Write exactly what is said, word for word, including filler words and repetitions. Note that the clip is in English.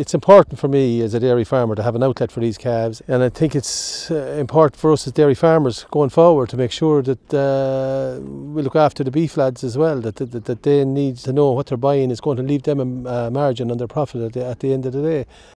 it's important for me as a dairy farmer to have an outlet for these calves, and I think it's uh, important for us as dairy farmers going forward to make sure that uh, we look after the beef lads as well, that, that, that they need to know what they're buying is going to leave them a margin on their profit at the, at the end of the day.